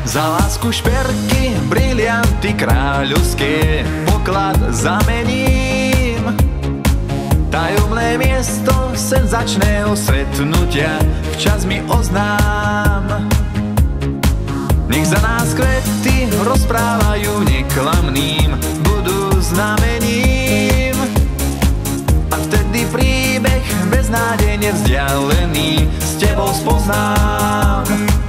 Za lásku šperky, brilianty kráľovské, poklad zamením. Tajomné miesto senzačného stretnutia včas mi oznám. Nech za nás kvety rozprávajú neklamným, budú znamením. A vtedy príbeh beznádejne vzdialený s tebou spoznám.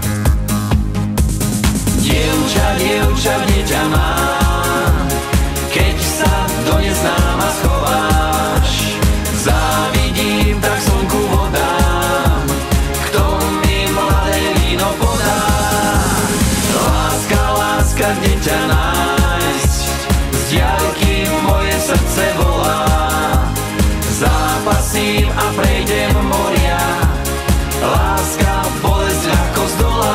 Dievča, dievča, kde ťa mám, keď sa do neznáma schováš. Závidím, tak slnku vodám, kto mi mladé víno podá. Láska, láska, kde ťa nájsť, z diaľky moje srdce volá. Zápasím a prejdem moria, láska, bolesť ľahko zdolá.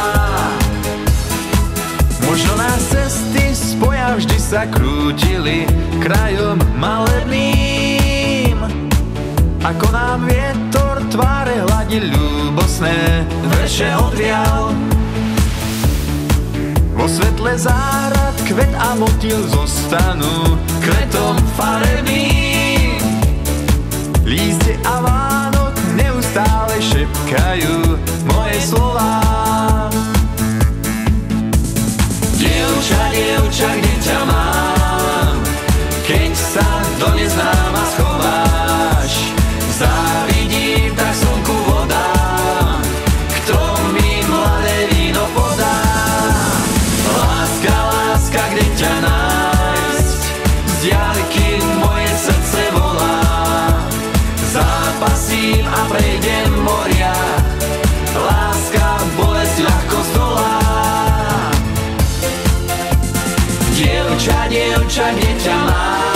Možno nás cesty spoja vždy sa krútili krajom malebným. Ako nám vietor tváre hladí ľúbosné verše odvial. Vo svetle záhrad kvet a motýl zostanú kvetom farebným. Lístie a Vánok neustále šepkajú moje slová. Dievča, dievča, kde ťa mám, keď sa do neznáma schováš. Závidím, tak slnku vodám, kto mi mladé víno podá. Láska, láska, kde ťa nájsť, z diaľky moje srdce volá. Zápasím a prejdem moria, láska, bolesť ľahko zdolá. Dievča, dievča, kde ťa mám,